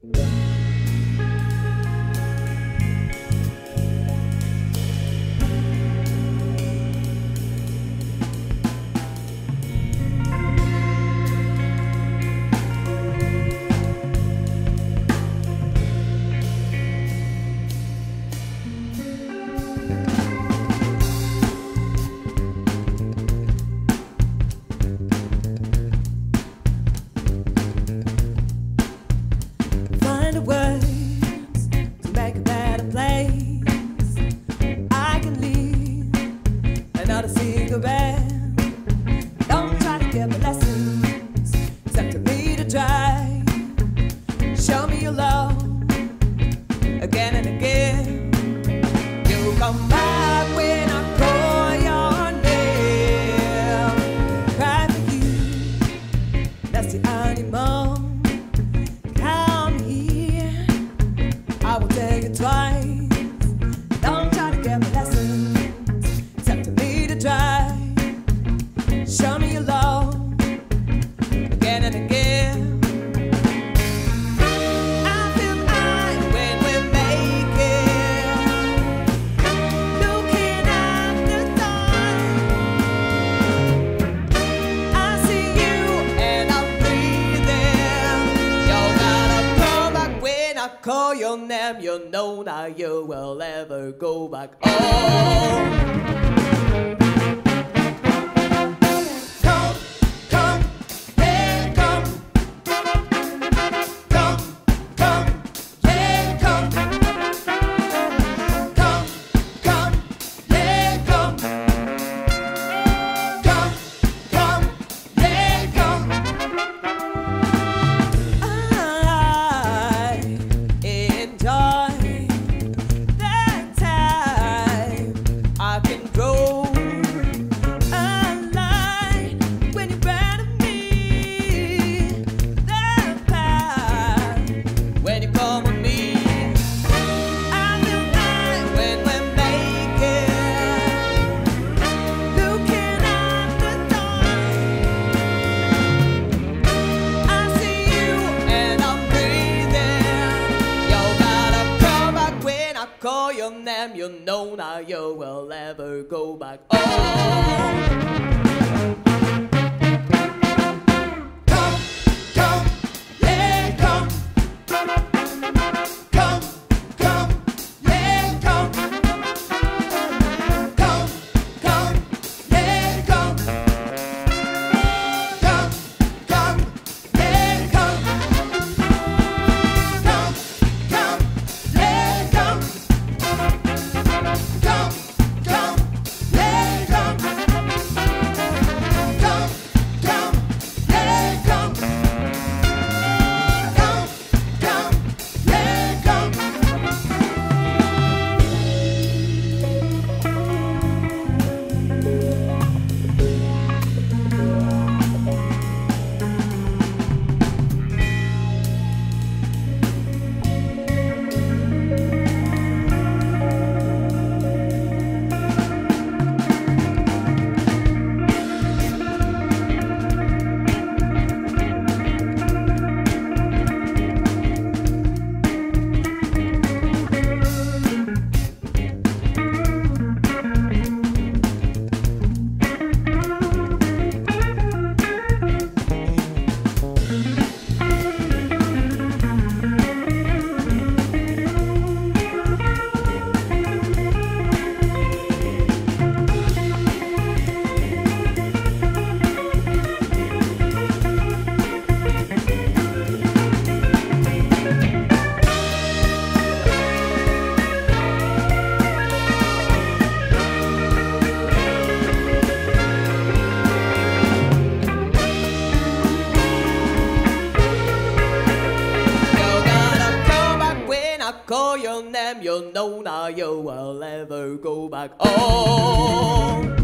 Find the words to make a better place. I can leave another cigarette. Don't try to give me lessons, except to me to try. Show me your love again and again. You come back when I call your name. Cry for you, that's the animal. Come here, I will tell you twice. Don't try to get me lessons, except to me to try. Show me your love again and again. I feel high when we make it, looking at the time. I see you and I'm breathing. You gotta come back when I call your name. You know that you will never go back. Oh. Come, come, yeah, come. Come, come, yeah, come. Come, come, yeah, come. Come, come, yeah, come. I enjoy that time. I can grow a line when you're proud of me. That path when you come with me. I feel high when we make it, looking at the time. I see you and I'm breathing. You gotta come back when I call your name. You know that you will never go back. Oh. Come, come, yeah, come. Come, come, yeah, come. Come, come, yeah, come. Come, come, yeah, come. Come, come, yeah, come. Come, come, yeah, come. Come, come, yeah, come. Come, come, yeah, come. Call your name, you know now you will never go back. Oh.